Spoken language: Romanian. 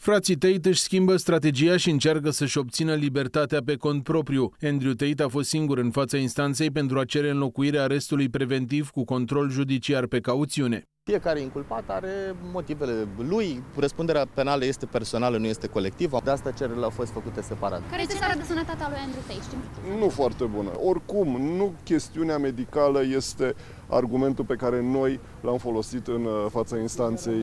Frații Tate își schimbă strategia și încearcă să-și obțină libertatea pe cont propriu. Andrew Tate a fost singur în fața instanței pentru a cere înlocuirea arestului preventiv cu control judiciar pe cauțiune. Fiecare inculpat are motivele lui, răspunderea penală este personală, nu este colectivă, de asta cererile au fost făcute separat. Care este starea de sănătate a lui Andrew Tate? Nu foarte bună. Oricum, nu chestiunea medicală este argumentul pe care noi l-am folosit în fața instanței.